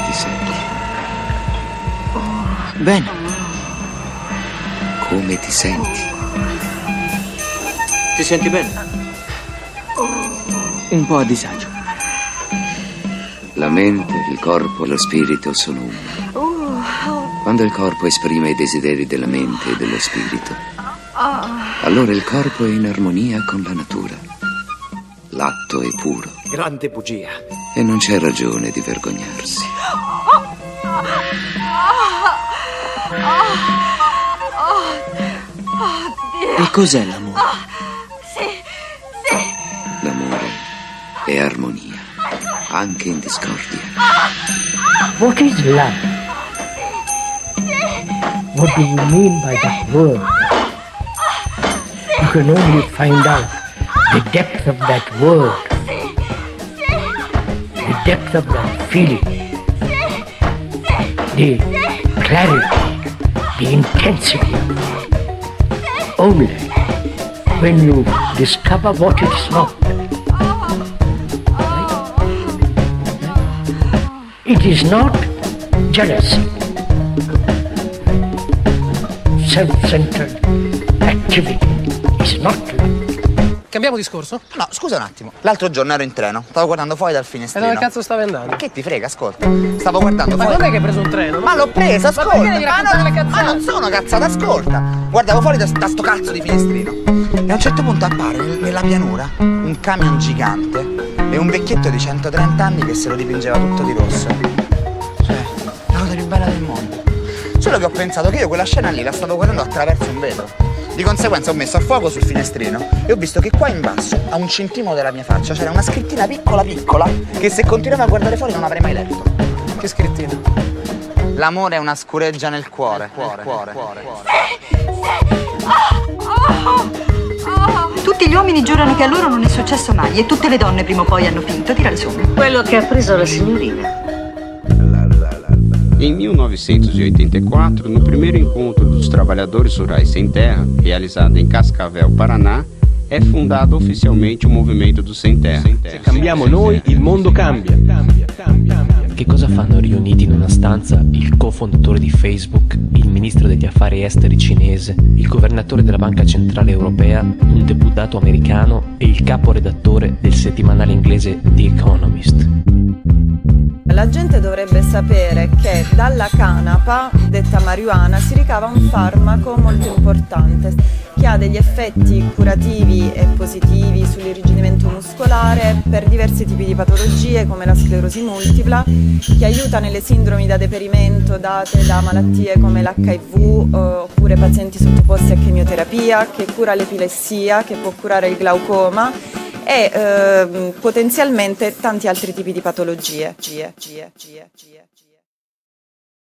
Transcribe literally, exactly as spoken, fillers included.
ti senti? Bene. Come ti senti? Ti senti bene? Un po' a disagio. La mente, il corpo e lo spirito sono uno. Quando il corpo esprime i desideri della mente e dello spirito, allora il corpo è in armonia con la natura. L'atto è puro. Grande bugia. E non c'è ragione di vergognarsi. E cos'è l'amore? Sì, sì. L'amore è armonia, anche in discordia. What is love? What do you mean by that word? You can only find out the depth of that word, the depth of that feeling, the clarity, the intensity of it. Only when you discover what it is not. It is not jealousy, self-centered activity. It's not love. Cambiamo discorso? No, scusa un attimo. L'altro giorno ero in treno, stavo guardando fuori dal finestrino. E dove cazzo stavi andando? Ma che ti frega, ascolta. Stavo guardando Ma fuori. quando è che hai preso un treno? Ma l'ho preso, ascolta. Ma perché devi raccontare le cazzate? Ma non sono cazzate, ascolta. Guardavo fuori da, da sto cazzo di finestrino. E a un certo punto appare nella pianura un camion gigante e un vecchietto di centotrenta anni che se lo dipingeva tutto di rosso. Cioè, la cosa più bella del mondo. Solo che ho pensato che io quella scena lì la stavo guardando attraverso un vetro. Di conseguenza ho messo a fuoco sul finestrino e ho visto che qua in basso, a un centimetro dalla mia faccia, c'era una scrittina piccola piccola che se continuavo a guardare fuori non avrei mai letto. Che scrittina? L'amore è una scureggia nel cuore. Cuore, cuore, cuore. Tutti gli uomini giurano che a loro non è successo mai e tutte le donne prima o poi hanno finto. Tira le somme. Quello che ha preso la signorina. Em mil novecentos e oitenta e quatro, no primeiro encontro dos trabalhadores rurais sem terra, realizado em Cascavel, Paraná, è fundato ufficialmente o movimento do Sem Terra. Se cambiamo noi, il mondo cambia. Che cosa fanno riuniti in una stanza il cofondatore di Facebook, il ministro degli affari esteri cinese, il governatore della Banca Centrale Europea, un deputato americano e il caporedattore del settimanale inglese The Economist? La gente dovrebbe sapere che dalla canapa, detta marijuana, si ricava un farmaco molto importante che ha degli effetti curativi e positivi sull'irrigidimento muscolare per diversi tipi di patologie come la sclerosi multipla, che aiuta nelle sindromi da deperimento date da malattie come l'H I V eh, oppure pazienti sottoposti a chemioterapia, che cura l'epilessia, che può curare il glaucoma e eh, potenzialmente tanti altri tipi di patologie. Gie, gie, gie, gie.